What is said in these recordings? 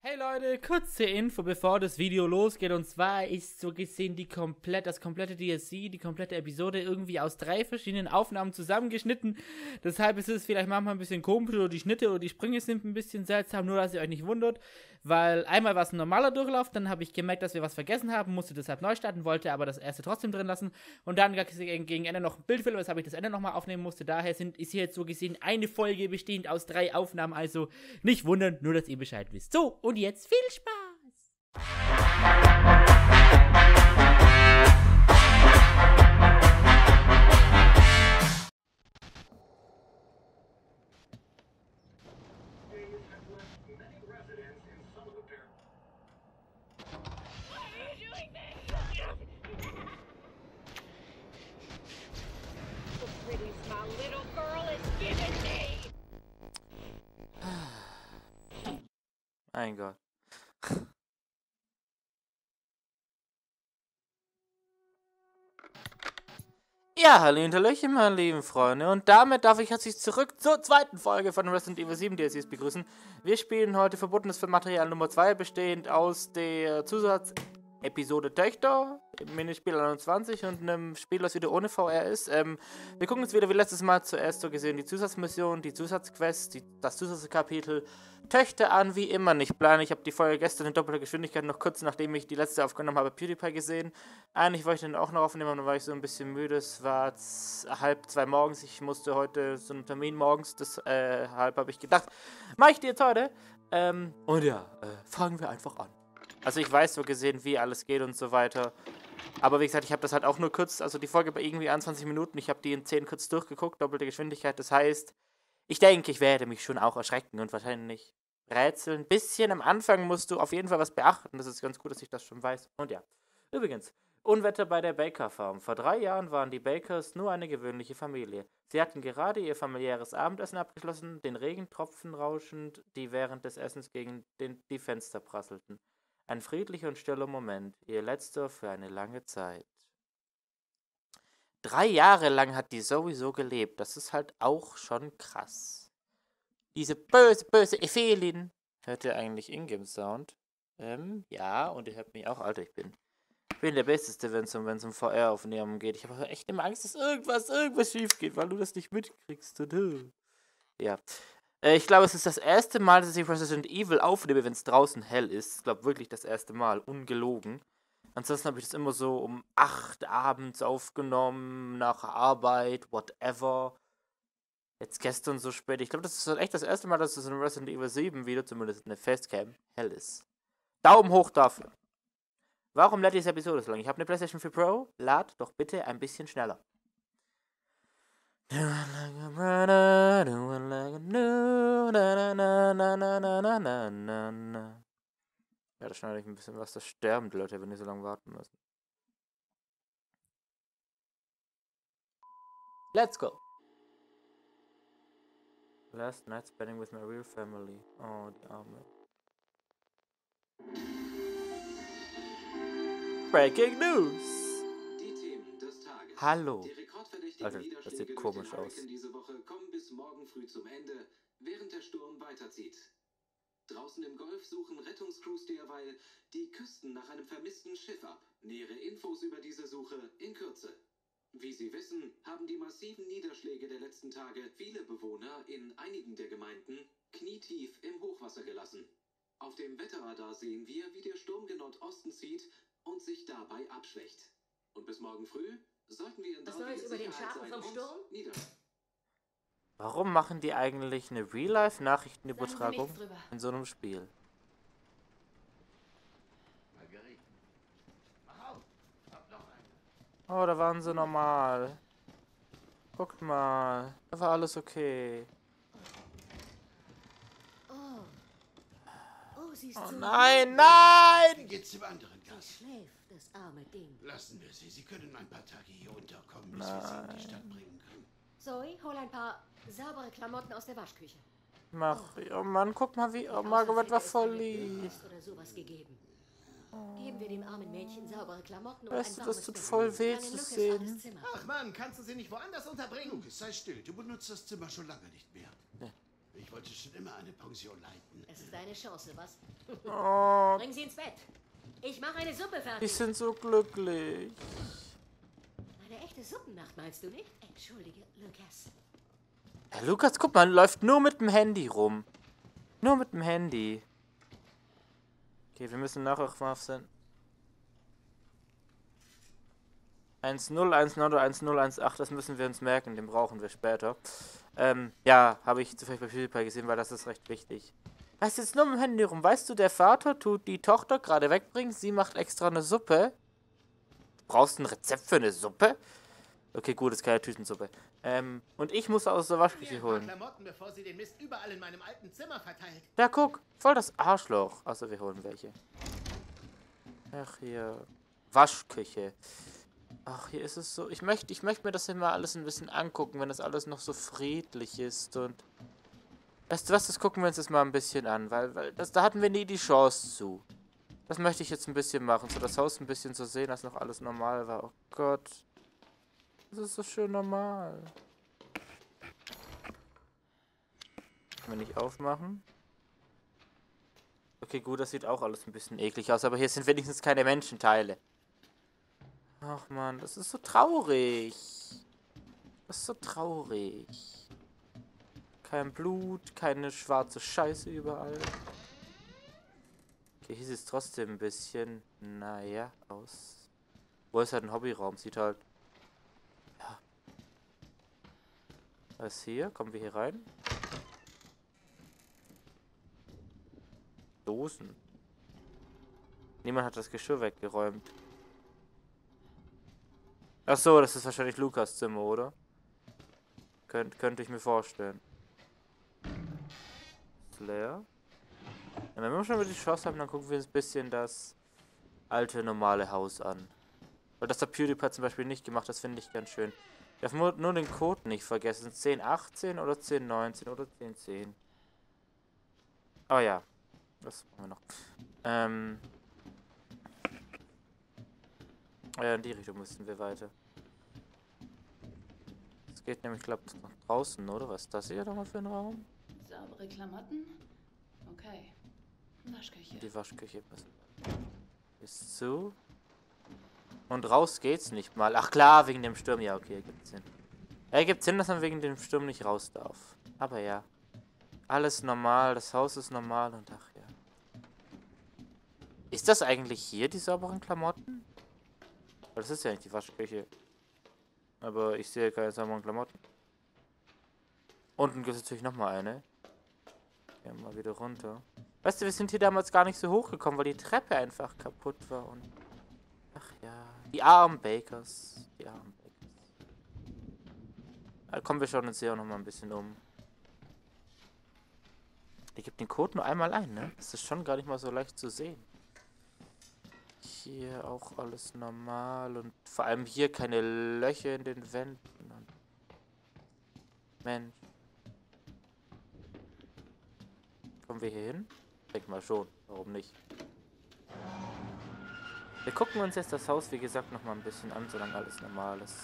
Hey Leute, kurze Info, bevor das Video losgeht, und zwar ist so gesehen das komplette DLC, die komplette Episode irgendwie aus 3 verschiedenen Aufnahmen zusammengeschnitten. Deshalb ist es vielleicht manchmal ein bisschen komisch oder die Schnitte oder die Sprünge sind ein bisschen seltsam, nur dass ihr euch nicht wundert, weil einmal war es ein normaler Durchlauf, dann habe ich gemerkt, dass wir was vergessen haben, musste deshalb neu starten, wollte aber das erste trotzdem drin lassen und dann gab es gegen Ende noch ein Bildfehler, weshalb ich das Ende nochmal aufnehmen musste. Daher ist hier jetzt so gesehen eine Folge bestehend aus 3 Aufnahmen, also nicht wundern, nur dass ihr Bescheid wisst. So, und jetzt viel Spaß! Mein Gott. Ja, hallo und hallöchen, meine lieben Freunde. Und damit darf ich herzlich zurück zur zweiten Folge von Resident Evil 7 DLCs begrüßen. Wir spielen heute Verbotenes Material Nummer 2, bestehend aus der Zusatzepisode Töchter, im Minispiel 21 und einem Spiel, das wieder ohne VR ist. Wir gucken uns wieder wie letztes Mal zuerst so gesehen die Zusatzmission, die Zusatzquest, das Zusatzkapitel Töchter an, wie immer nicht planen. Ich habe die Folge gestern in doppelter Geschwindigkeit noch kurz nachdem ich die letzte aufgenommen habe, PewDiePie gesehen. Eigentlich wollte ich den auch noch aufnehmen, aber dann war ich so ein bisschen müde. Es war 1:30 morgens. Ich musste heute so einen Termin morgens, deshalb habe ich gedacht, mache ich die jetzt heute. Und ja, fangen wir einfach an. Also ich weiß so gesehen, wie alles geht und so weiter. Aber wie gesagt, ich habe das halt auch nur kurz, also die Folge bei irgendwie 21 Minuten. Ich habe die in 10 kurz durchgeguckt, doppelte Geschwindigkeit. Das heißt, ich denke, ich werde mich schon auch erschrecken und wahrscheinlich rätseln. Ein bisschen am Anfang musst du auf jeden Fall was beachten. Das ist ganz gut, dass ich das schon weiß. Und ja, übrigens, Unwetter bei der Baker Farm. Vor 3 Jahren waren die Bakers nur eine gewöhnliche Familie. Sie hatten gerade ihr familiäres Abendessen abgeschlossen, den Regentropfen rauschend, die während des Essens gegen die Fenster prasselten. Ein friedlicher und stiller Moment, ihr letzter für eine lange Zeit. 3 Jahre lang hat die sowieso gelebt. Das ist halt auch schon krass. Diese böse Evelyn. Hört ihr eigentlich Ingame-Sound? Ja, und ihr hört mich auch, Alter, ich bin der Besteste, wenn es um VR-Aufnahmen geht. Ich habe echt immer Angst, dass irgendwas schief geht, weil du das nicht mitkriegst. Ja. Ich glaube, es ist das erste Mal, dass ich Resident Evil aufnehme, wenn es draußen hell ist. Ich glaube wirklich das erste Mal. Ungelogen. Ansonsten habe ich das immer so um 8 abends aufgenommen, nach Arbeit, whatever. Jetzt gestern so spät. Ich glaube, das ist echt das erste Mal, dass es in Resident Evil 7 wieder, zumindest in der Facecam, hell ist. Daumen hoch dafür. Warum lädt diese Episode so lange? Ich habe eine PlayStation 4 Pro. Lad doch bitte ein bisschen schneller. Ja, da schneide ich ein bisschen was. Das sterben die Leute, wenn die so lange warten müssen. Let's go. Last night spending with my real family. Oh, die Arme. Breaking News. Die Themen des Tages. Hallo. Die rekordverdächtigen Alter, das Niederschläge sieht durch komisch den aus. Hurrikan diese Woche kommen bis morgen früh zum Ende, während der Sturm weiterzieht. Draußen im Golf suchen Rettungscrews derweil die Küsten nach einem vermissten Schiff ab. Nähere Infos über diese Suche in Kürze. Wie Sie wissen, haben die massiven Niederschläge der letzten Tage viele Bewohner in einigen der Gemeinden knietief im Hochwasser gelassen. Auf dem Wetterradar sehen wir, wie der Sturm gen Nordosten zieht und sich dabei abschwächt. Und bis morgen früh sollten wir in Was Neues über den Schaden vom Sturm? Warum machen die eigentlich eine Real-Life-Nachrichtenübertragung in so einem Spiel? Oh, da waren sie normal. Guckt mal, da war alles okay. Oh, siehst Oh du? nein, nein! Wie geht's dem anderen Sie Gast? schläft, das arme Ding. Lassen wir sie. Sie können ein paar Tage hier unterkommen, bis wir sie in die Stadt bringen können. Zoe, hol ein paar saubere Klamotten aus der Waschküche. Mach, oh Mann, guck mal, wie, oh, Margaret war voll lieb. Oder sowas gegeben. Geben wir dem armen Mädchen saubere Klamotten und Weißt du, ein das warmes tut Bett. voll weh Eine zu Lücke ins sehen. Arbeitszimmer. Ach Mann, kannst du sie nicht woanders unterbringen? Lucas, sei still. Du benutzt das Zimmer schon lange nicht mehr. Ich wollte schon immer eine Pension leiten. Es ist deine Chance, was? Oh, Bring sie ins Bett. Ich mache eine Suppe die fertig. sind so glücklich. Eine echte Suppennacht, meinst du nicht? Entschuldige, Lukas. Ja, Lukas, guck mal, läuft nur mit dem Handy rum. Nur mit dem Handy. Okay, wir müssen nachher auf sein. 1-0, 1-0 oder 1-0, 1-8, das müssen wir uns merken, den brauchen wir später. Ja, habe ich zufällig bei PewDiePie gesehen, weil das ist recht wichtig. Weißt du, jetzt nur mit dem Handy rum. Weißt du, der Vater tut die Tochter gerade wegbringen, sie macht extra eine Suppe. Du brauchst ein Rezept für eine Suppe? Okay, gut, ist keine Tütensuppe. Und ich muss aus der Waschküche holen. Klamotten, bevor sie den Mist überall in meinem alten Zimmer verteilt. Ja, guck, voll das Arschloch. Achso, wir holen welche. Ach, hier. Waschküche. Ach, hier ist es so. Ich möchte mir das immer alles ein bisschen angucken, wenn das alles noch so friedlich ist. Und weißt du was, das gucken wir uns jetzt mal ein bisschen an, weil da hatten wir nie die Chance zu. Das möchte ich jetzt ein bisschen machen, so das Haus ein bisschen zu sehen, dass noch alles normal war. Oh Gott. Das ist so schön normal. Können wir nicht aufmachen? Okay, gut, das sieht auch alles ein bisschen eklig aus, aber hier sind wenigstens keine Menschenteile. Ach man, das ist so traurig. Das ist so traurig. Kein Blut, keine schwarze Scheiße überall. Okay, hier sieht es trotzdem ein bisschen, naja, aus. Wo ist halt ein Hobbyraum? Sieht halt... Ja. Was ist hier? Kommen wir hier rein? Dosen. Niemand hat das Geschirr weggeräumt. Ach so, das ist wahrscheinlich Lukas Zimmer, oder? Könnte ich mir vorstellen. Ist leer. Ja, wenn wir schon über die Chance haben, dann gucken wir uns ein bisschen das alte, normale Haus an. Weil das hat PewDiePie zum Beispiel nicht gemacht, das finde ich ganz schön. Ich darf nur den Code nicht vergessen. 1018 oder 1019 oder 1010. Oh ja. Das machen wir noch. In die Richtung müssen wir weiter. Es geht nämlich, glaube ich, nach draußen, oder? Was ist das hier nochmal für ein Raum? Saubere Klamotten? Okay. Waschküche. Die Waschküche passt. Ist zu. Und raus geht's nicht mal. Ach klar, wegen dem Sturm. Ja, okay, ergibt Sinn. Ja, ergibt Sinn, dass man wegen dem Sturm nicht raus darf. Aber ja. Alles normal, das Haus ist normal und ach ja. Ist das eigentlich hier, die sauberen Klamotten? Weil das ist ja nicht die Waschküche. Aber ich sehe keine sauberen Klamotten. Unten gibt es natürlich nochmal eine. Gehen wir mal wieder runter. Weißt du, wir sind hier damals gar nicht so hochgekommen, weil die Treppe einfach kaputt war und... Ach ja. Die armen Bakers. Die armen Bakers. Da kommen wir schauen uns hier auch nochmal ein bisschen um. Die gibt den Code nur einmal ein, ne? Das ist schon gar nicht mal so leicht zu sehen. Hier auch alles normal und vor allem hier keine Löcher in den Wänden. Und Mensch. Kommen wir hier hin? Denk mal schon. Warum nicht? Wir gucken uns jetzt das Haus, wie gesagt, nochmal ein bisschen an, solange alles normal ist.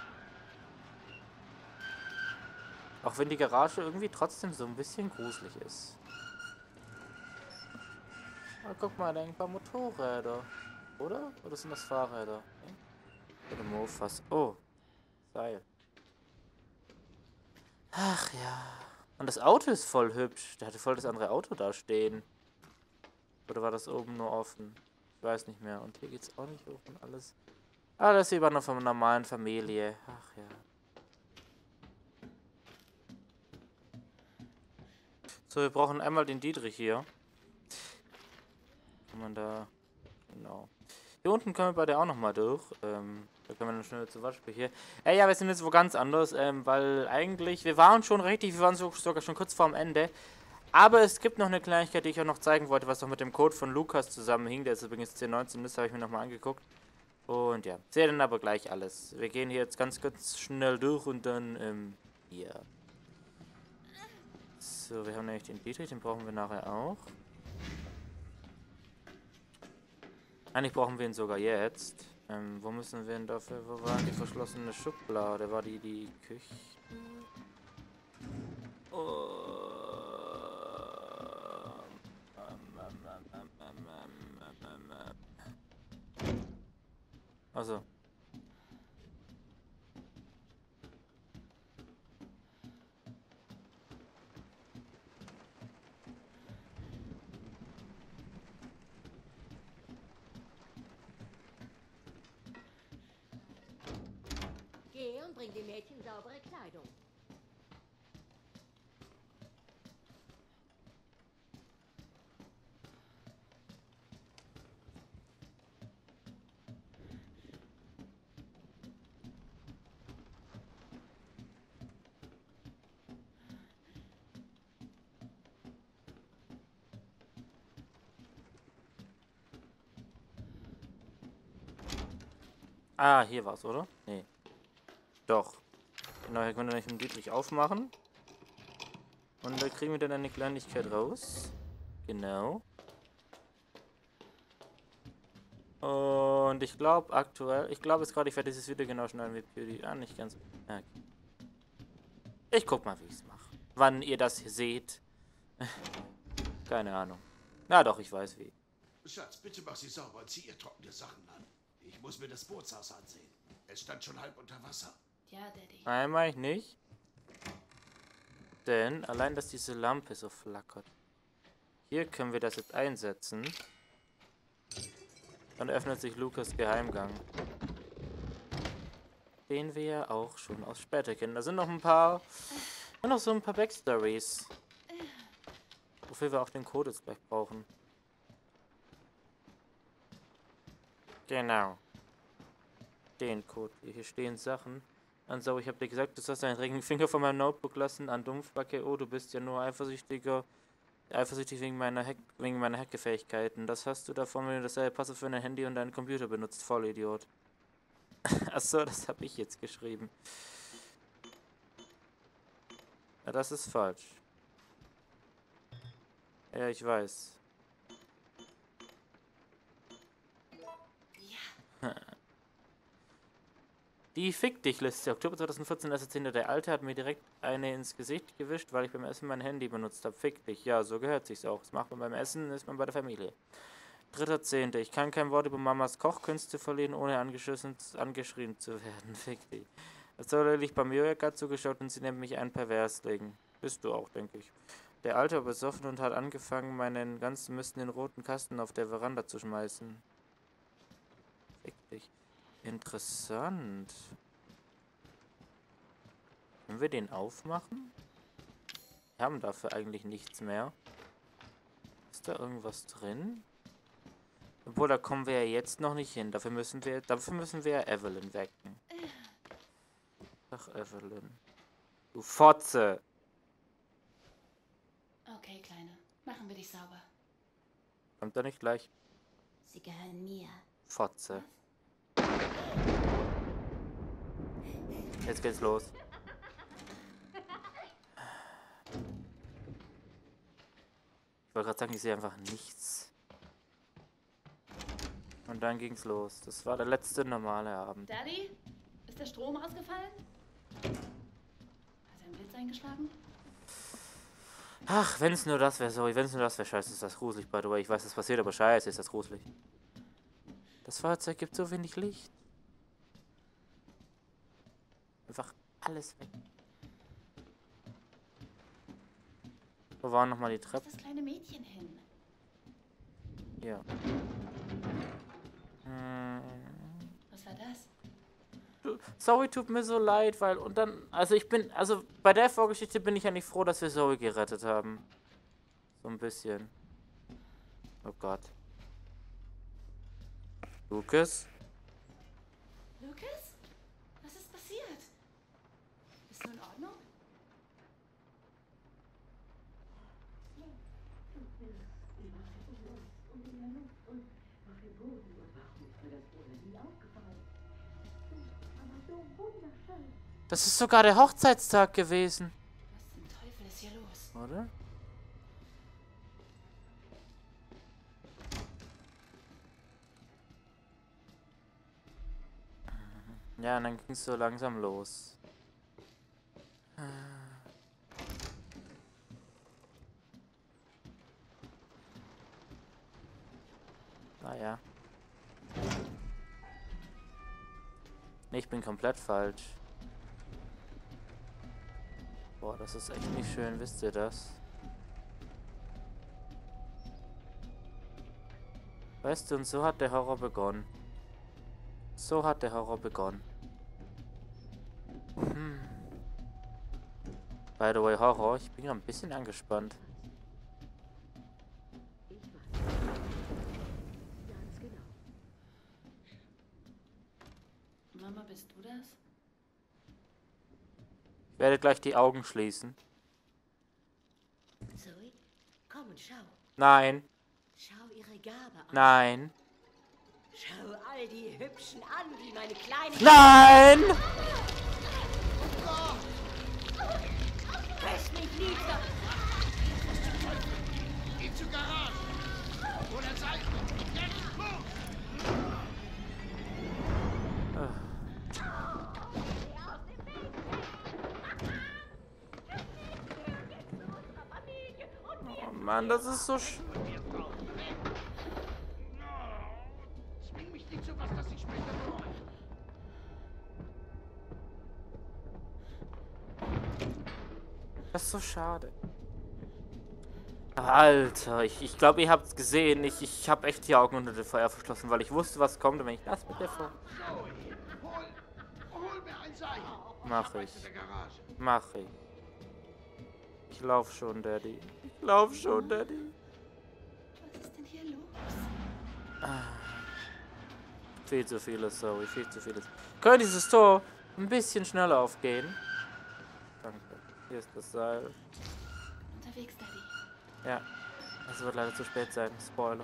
Auch wenn die Garage irgendwie trotzdem so ein bisschen gruselig ist. Ah, guck mal, da hängen ein paar Motorräder. Oder? Oder sind das Fahrräder? Oder Mofas. Oh. Seil. Ach ja. Und das Auto ist voll hübsch. Der hatte voll das andere Auto da stehen. Oder war das oben nur offen? Ich weiß nicht mehr. Und hier geht's auch nicht hoch und alles. Alles wie bei einer normalen Familie. Ach ja. So, wir brauchen einmal den Dietrich hier. Kann man da... Genau. Hier unten können wir bei der auch nochmal durch. Da können wir dann schnell zur Waschküche. Ja, wir sind jetzt wo ganz anders, weil eigentlich, wir waren sogar schon kurz vorm Ende. Aber es gibt noch eine Kleinigkeit, die ich auch noch zeigen wollte, was noch mit dem Code von Lukas zusammenhing. Der ist übrigens 1019, das habe ich mir nochmal angeguckt. Und ja, sehe dann aber gleich alles. Wir gehen hier jetzt ganz schnell durch und dann, hier. So, wir haben nämlich den Dietrich, den brauchen wir nachher auch. Eigentlich brauchen wir ihn sogar jetzt. Wo müssen wir ihn dafür? Wo war die verschlossene Schublade? War die Küche? Oh. Also. Geh und bring dem Mädchen saubere Kleidung. Ah, hier war's, oder? Nee. Doch. Genau, hier können wir den Dietrich aufmachen. Und da kriegen wir dann eine Kleinigkeit raus. Genau. Und ich glaube aktuell, ich glaube jetzt gerade, ich werde dieses Video genau schneiden wie Beauty. Ah, nicht ganz. Okay. Ich guck mal, wie ich es mache. Wann ihr das hier seht. Keine Ahnung. Na doch, ich weiß wie. Schatz, bitte mach sie sauber und zieh ihr trockene Sachen an. Ich muss mir das Bootshaus ansehen. Es stand schon halb unter Wasser. Ja, Daddy. Nein, mach ich nicht. Denn allein, dass diese Lampe so flackert. Hier können wir das jetzt einsetzen. Dann öffnet sich Lukas Geheimgang. Den wir ja auch schon aus später kennen. Da sind noch ein paar... noch so ein paar Backstories. Wofür wir auch den Code jetzt gleich brauchen. Genau. Den Code. Hier stehen Sachen. Also, ich habe dir gesagt, du sollst deinen Ringfinger von meinem Notebook lassen. An Dumpfbacke. Oh, du bist ja nur eifersüchtig wegen meiner Hackfähigkeiten. Das hast du davon, wenn du dasselbe Passwort für dein Handy und deinen Computer benutzt. Vollidiot. Achso, das habe ich jetzt geschrieben. Ja, das ist falsch. Ja, ich weiß. Die Fick-Dich-Liste. Oktober 2014, 1.10. Der Alte hat mir direkt eine ins Gesicht gewischt, weil ich beim Essen mein Handy benutzt habe. Fick dich. Ja, so gehört sich's auch. Das macht man beim Essen, ist man bei der Familie. 3.10. Ich kann kein Wort über Mamas Kochkünste verlieren, ohne angeschrien zu werden. Fick dich. Es soll ehrlich beim Jörg zugeschaut und sie nennt mich ein Perversling. Bist du auch, denke ich. Der Alte war besoffen und hat angefangen, meinen ganzen Mist in den roten Kasten auf der Veranda zu schmeißen. Fick dich. Interessant. Können wir den aufmachen? Wir haben dafür eigentlich nichts mehr. Ist da irgendwas drin? Obwohl, da kommen wir ja jetzt noch nicht hin. Dafür müssen wir ja Evelyn wecken. Ach, Evelyn. Du Fotze. Okay, Kleine. Machen wir dich sauber. Kommt er nicht gleich? Sie gehören mir. Fotze. Jetzt geht's los. Ich wollte gerade sagen, ich sehe einfach nichts. Und dann ging's los. Das war der letzte normale Abend. Daddy? Ist der Strom ausgefallen? Hat ein Blitz eingeschlagen? Ach, wenn's nur das wäre, sorry, wenn's nur das wäre, scheiße, ist das gruselig, by the way. Ich weiß, das passiert, aber scheiße, ist das gruselig. Das Fahrzeug gibt so wenig Licht. Einfach alles weg. Wo war nochmal die Wo ist Treppe? das kleine Mädchen hin? Ja. Was war das? Zoe tut mir so leid, weil, und dann, also bei der Vorgeschichte bin ich ja nicht froh, dass wir Zoe gerettet haben. So ein bisschen. Oh Gott. Lukas? Lukas? Was ist passiert? Bist du in Ordnung? Das ist sogar der Hochzeitstag gewesen. Was zum Teufel ist hier los? Oder? Ja, und dann ging es so langsam los. Naja. Nee, ich bin komplett falsch. Boah, das ist echt nicht schön, wisst ihr das? Weißt du, und so hat der Horror begonnen. So hat der Horror begonnen. By the way, Horror, ich bin ja ein bisschen angespannt. Ganz genau. Mama, bist du das? Ich werde gleich die Augen schließen. Zoe, komm und schau. Nein, Schau ihre Gabe an. nein, Schau all die Hübschen an, die meine kleine... nein! Küss mich nieder! Geh zur Garage! Oder Zeit! Jetzt los! Oh Mann, das ist so Zwing mich nicht zu was, das ich später bereue. Das ist so schade. Alter, ich glaube, ihr habt es gesehen. Ich habe echt die Augen unter dem Feuer verschlossen, weil ich wusste, was kommt. Und wenn ich das mit der vor... Zoe, hol mir ein Seil. Mach ich. In der Garage. Mach ich. Ich lauf schon, Daddy. Ich lauf schon, Daddy. Was ist denn hier los? Viel zu vieles, sorry. Viel zu vieles. Könnte dieses Tor ein bisschen schneller aufgehen? Danke. Hier ist das Seil. Unterwegs, Daddy. Ja, es wird leider zu spät sein. Spoiler.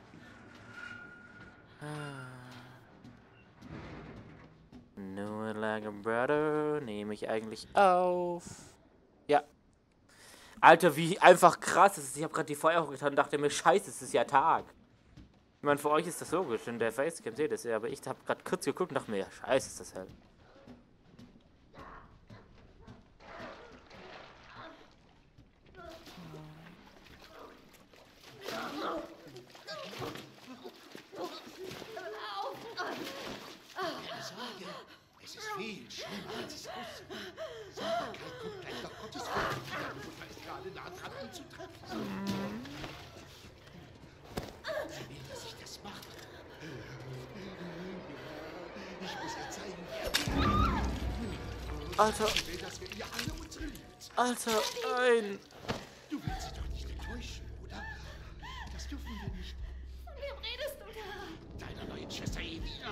Nur like a brother nehme ich eigentlich auf. Ja. Alter, wie einfach krass ist es. Ich habe gerade die Feuer hochgetan und dachte mir, scheiße, es ist ja Tag. Ich meine, für euch ist das logisch. In der Facecam seht ihr das ja. Aber ich habe gerade kurz geguckt und dachte mir, ja, scheiße, ist das hell. Sorge, es ist viel schlimmer, als es aussieht. Sauberkeit kommt gleich nach Gottes Wort. Die Mutter ist gerade nah dran, ihn zu treffen. Sie will, dass ich das mache. Ich muss ihr zeigen, wer Alter, sie will, dass wir ihr alle unsere Liebe zeigen. Alter, nein. Du willst sie doch nicht enttäuschen, oder? Das dürfen wir nicht. Von wem redest du da? Deiner neuen Schwester Evina.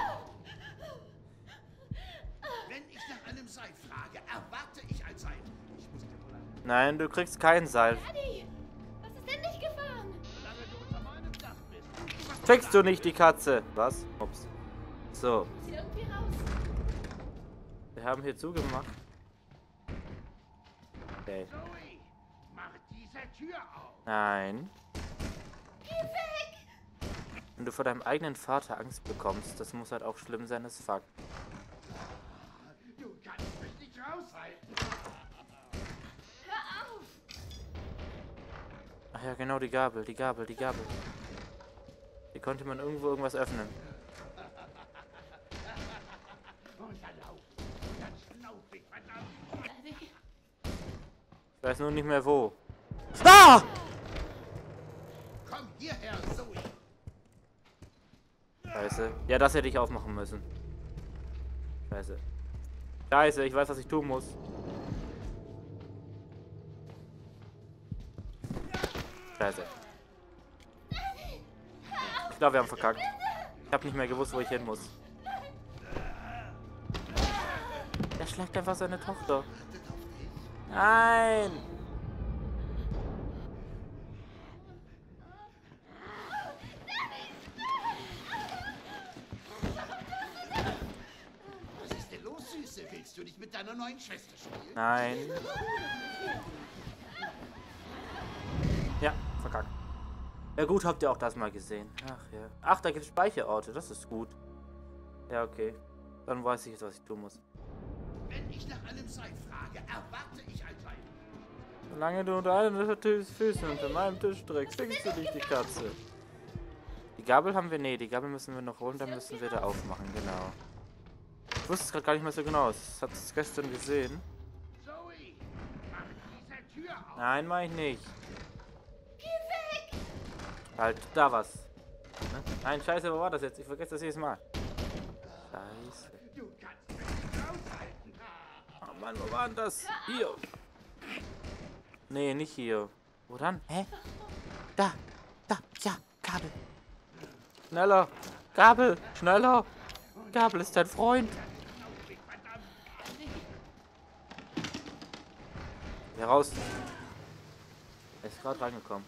Wenn ich nach einem Seil frage, erwarte ich ein Seil. Ich muss dir wohl ein... Nein, du kriegst kein Seil. Daddy, was ist denn nicht gefahren? Solange du unter meinem Dach bist. Kriegst du nicht die Katze. Was? Ups. So, Muss hier irgendwie raus. wir haben hier zugemacht. Okay. Zoe, mach diese Tür auf. Nein. Geh weg! Wenn du vor deinem eigenen Vater Angst bekommst, das muss halt auch schlimm sein, ist Fakt. Du kannst mich nicht raushalten. Hör auf! Ach ja, genau, die Gabel. Die konnte man irgendwo irgendwas öffnen. Und dann lauf. Ganz schnaufig, verdammt. Daddy, Ich weiß nur nicht mehr wo. Ah! Komm hierher, Zoe. Scheiße. Ja, das hätte ich aufmachen müssen. Scheiße. Scheiße, ich weiß, was ich tun muss. Scheiße. Ich glaube, wir haben verkackt. Ich habe nicht mehr gewusst, wo ich hin muss. Er schlägt einfach seine Tochter. Nein! Was ist denn los, Süße? Willst du nicht mit deiner neuen Schwester spielen? Nein. Ja, verkackt. Ja gut, habt ihr auch das mal gesehen. Ach ja. Ach, da gibt es Speicherorte, das ist gut. Ja, okay. Dann weiß ich jetzt, was ich tun muss. Wenn ich nach einem Seil frage, erwarte ich ein Seil. Solange du unter einen Füßen unter meinem Tisch trägst, kriegst du nicht die Katze. Die Gabel haben wir, nee, die Gabel müssen wir noch holen, dann müssen wir da aufmachen, genau. Ich wusste es gerade gar nicht mehr so genau. Ich habe es gestern gesehen. Zoe, mach diese Tür auf. Nein, mach ich nicht. Geh weg! Halt, da was. Ne? Nein, scheiße, wo war das jetzt? Ich vergesse das jedes Mal. Scheiße. Du kannst mich nicht aushalten. Oh Mann, wo war denn das? Hier. Nee, nicht hier. Wo dann? Hä? Da. Da. Ja, Kabel. Schneller. Kabel. Schneller. Kabel ist dein Freund. Geh raus. Er ist gerade reingekommen.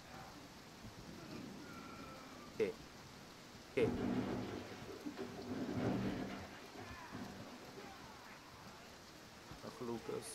Okay. Okay. Ach, Lukas.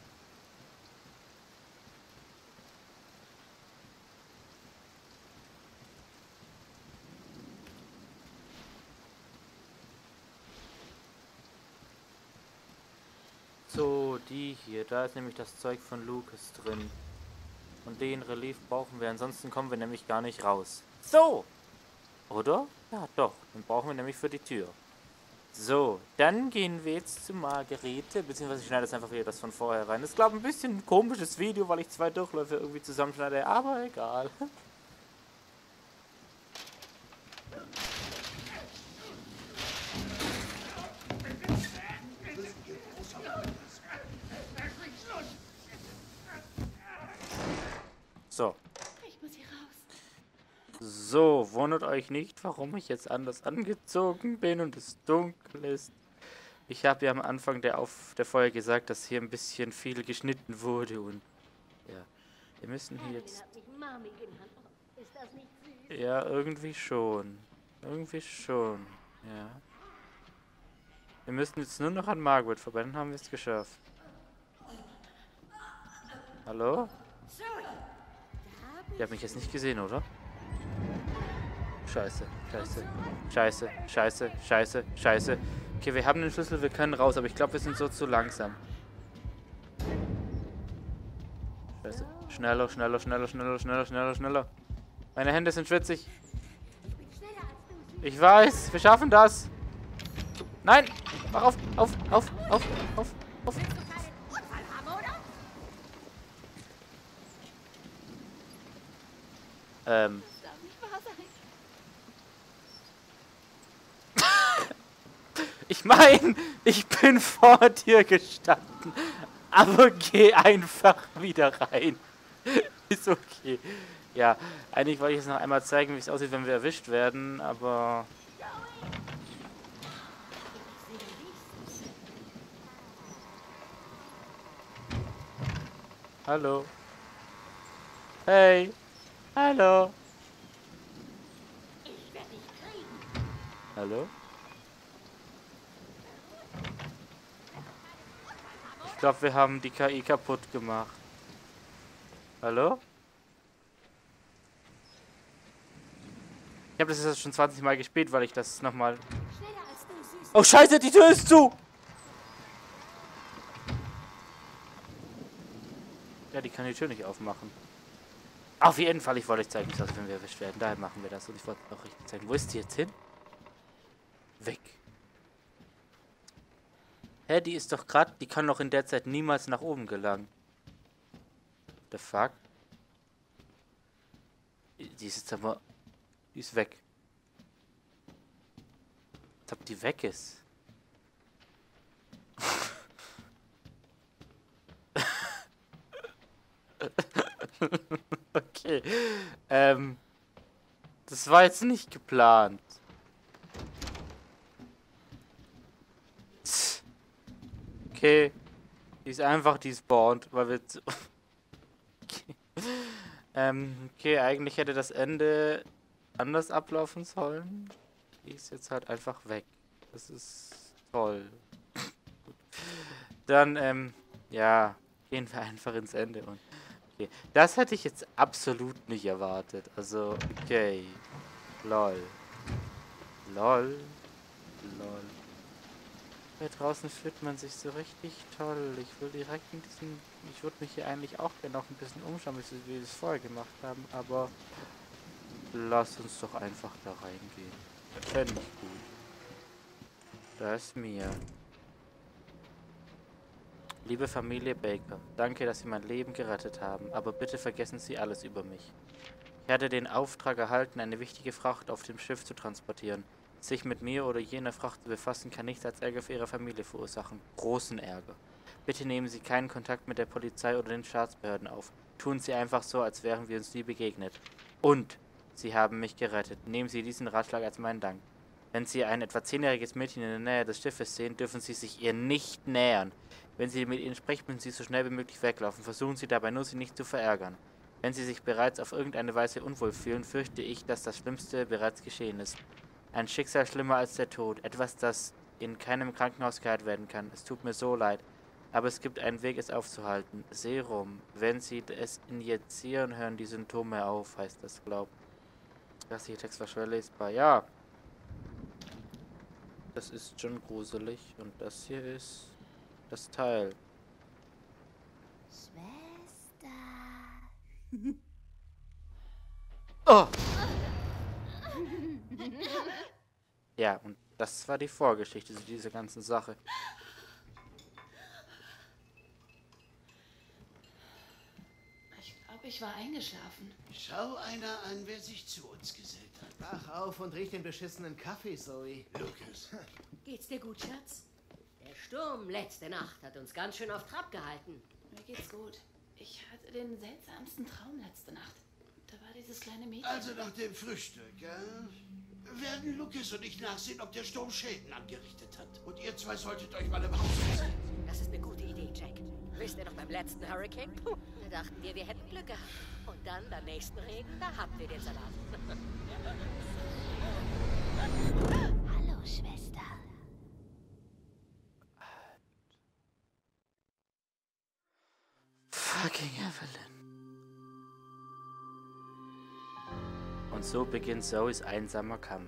So, die hier. Da ist nämlich das Zeug von Lucas drin. Und den Relief brauchen wir. Ansonsten kommen wir nämlich gar nicht raus. So! Oder? Ja, doch. Den brauchen wir nämlich für die Tür. So, dann gehen wir jetzt zu Margarete. Beziehungsweise ich schneide das einfach wieder das von vorher rein. Das ist, glaube ich, ein bisschen ein komisches Video, weil ich 2 Durchläufe irgendwie zusammenschneide. Aber egal. So. Ich muss hier raus. So, wundert euch nicht, warum ich jetzt anders angezogen bin und es dunkel ist. Ich habe ja am Anfang der Folge gesagt, dass hier ein bisschen viel geschnitten wurde und ja, wir müssen hier jetzt... Hat mich Mami genannt. Ist das nicht süß? Ja, irgendwie schon. Irgendwie schon, ja. Wir müssen jetzt nur noch an Margaret vorbei, dann haben wir es geschafft. Hallo? Ihr habt mich jetzt nicht gesehen, oder? Scheiße, scheiße, scheiße, scheiße, scheiße, scheiße. Okay, wir haben den Schlüssel, wir können raus, aber ich glaube, wir sind so zu langsam. Scheiße. Schneller, schneller, schneller, schneller, schneller, schneller, schneller. Meine Hände sind schwitzig. Ich weiß, wir schaffen das. Nein! Mach auf, auf, auf, auf, auf, auf. Das darf nicht wahr sein. Ich meine, ich bin vor dir gestanden. Aber geh einfach wieder rein. Ist okay. Ja, eigentlich wollte ich jetzt noch einmal zeigen, wie es aussieht, wenn wir erwischt werden, aber... Hallo. Hey. Hallo. Ich werde dich kriegen. Hallo? Ich glaube, wir haben die KI kaputt gemacht. Hallo? Ich habe das jetzt schon 20 Mal gespielt, weil ich das nochmal... Schneller als du, süß. Oh Scheiße, die Tür ist zu! Ja, die kann die Tür nicht aufmachen. Auf jeden Fall, ich wollte euch zeigen, dass wenn wir erwischt werden. Daher machen wir das. Und ich wollte auch richtig zeigen. Wo ist die jetzt hin? Weg. Hä, die ist doch gerade... Die kann doch in der Zeit niemals nach oben gelangen. The fuck? Die ist jetzt aber... Die ist weg. Als ob die weg ist. Okay. Das war jetzt nicht geplant. Okay. Die ist einfach despawned, weil wir... Okay. Okay, eigentlich hätte das Ende anders ablaufen sollen. Die ist jetzt halt einfach weg. Das ist toll. Gut. Dann, ja, gehen wir einfach ins Ende und... Okay. Das hätte ich jetzt absolut nicht erwartet. Also, okay. Lol. Lol. Lol. Hier draußen fühlt man sich so richtig toll. Ich will direkt in diesen... Ich würde mich hier eigentlich auch gerne noch ein bisschen umschauen, wie wir das vorher gemacht haben, aber... Lass uns doch einfach da reingehen. Fände ich gut. Da ist Mia. Liebe Familie Baker, danke, dass Sie mein Leben gerettet haben, aber bitte vergessen Sie alles über mich. Ich hatte den Auftrag erhalten, eine wichtige Fracht auf dem Schiff zu transportieren. Sich mit mir oder jener Fracht zu befassen, kann nichts als Ärger für Ihre Familie verursachen. Großen Ärger. Bitte nehmen Sie keinen Kontakt mit der Polizei oder den Staatsbehörden auf. Tun Sie einfach so, als wären wir uns nie begegnet. Und Sie haben mich gerettet. Nehmen Sie diesen Ratschlag als meinen Dank. Wenn Sie ein etwa 10-jähriges Mädchen in der Nähe des Schiffes sehen, dürfen Sie sich ihr nicht nähern. Wenn Sie mit ihnen sprechen, müssen Sie so schnell wie möglich weglaufen. Versuchen Sie dabei nur, sie nicht zu verärgern. Wenn Sie sich bereits auf irgendeine Weise unwohl fühlen, fürchte ich, dass das Schlimmste bereits geschehen ist. Ein Schicksal schlimmer als der Tod. Etwas, das in keinem Krankenhaus geheilt werden kann. Es tut mir so leid. Aber es gibt einen Weg, es aufzuhalten. Serum. Wenn Sie es injizieren, hören die Symptome auf, heißt das, glaub. Das hier Text war schwer lesbar. Ja. Das ist schon gruselig. Und das hier ist das Teil. Schwester. Oh! Ja, und das war die Vorgeschichte zu dieser ganzen Sache. Ich glaube, ich war eingeschlafen. Schau einer an, wer sich zu uns gesellt hat. Wach auf und riech den beschissenen Kaffee, Zoe. Lucas. Geht's dir gut, Schatz? Der Sturm letzte Nacht hat uns ganz schön auf Trab gehalten. Mir geht's gut. Ich hatte den seltsamsten Traum letzte Nacht. Da war dieses kleine Mädchen. Also nach dem Frühstück, werden Lucas und ich nachsehen, ob der Sturm Schäden angerichtet hat. Und ihr zwei solltet euch mal im Haus sehen. Das ist eine gute Idee, Jack. Wisst ihr noch beim letzten Hurricane? Puh, da dachten wir hätten Glück gehabt. Und dann beim nächsten Regen, da habt ihr den Salat. Hallo, Schwester. Fucking Evelyn. Und so beginnt Zoes einsamer Kampf.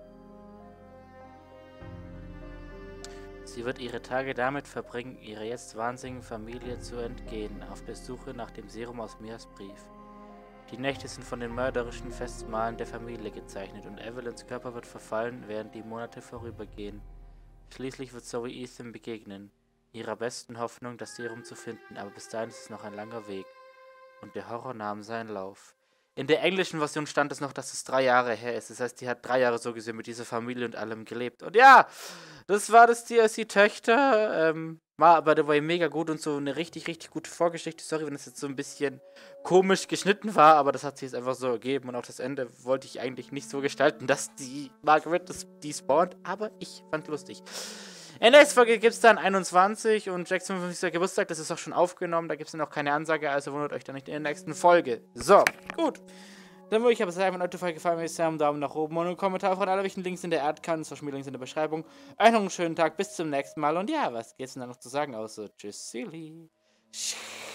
Sie wird ihre Tage damit verbringen, ihrer jetzt wahnsinnigen Familie zu entgehen, auf der Suche nach dem Serum aus Mias Brief. Die Nächte sind von den mörderischen Festmahlen der Familie gezeichnet und Evelyns Körper wird verfallen, während die Monate vorübergehen. Schließlich wird Zoe Ethan begegnen, ihrer besten Hoffnung, das Serum zu finden, aber bis dahin ist es noch ein langer Weg. Und der Horror nahm seinen Lauf. In der englischen Version stand es noch, dass es 3 Jahre her ist. Das heißt, die hat 3 Jahre so gesehen mit dieser Familie und allem gelebt. Und ja, das war das DLC-Töchter. War by the way mega gut und so eine richtig, richtig gute Vorgeschichte. Sorry, wenn es jetzt so ein bisschen komisch geschnitten war, aber das hat sich jetzt einfach so ergeben. Und auch das Ende wollte ich eigentlich nicht so gestalten, dass die Margaret die spawnt. Aber ich fand lustig. In der nächsten Folge gibt es dann 21 und Jacks 55. Geburtstag, das ist auch schon aufgenommen, da gibt es dann auch keine Ansage, also wundert euch dann nicht in der nächsten Folge. So, gut. Dann würde ich aber sagen, wenn euch die Folge gefallen hat, einen Daumen nach oben und einen Kommentar von alle wichtigen Links in der Erdkante, Social Media Links in der Beschreibung. Euch noch einen schönen Tag, bis zum nächsten Mal und ja, was geht's denn da noch zu sagen, außer Tschüss, Silly.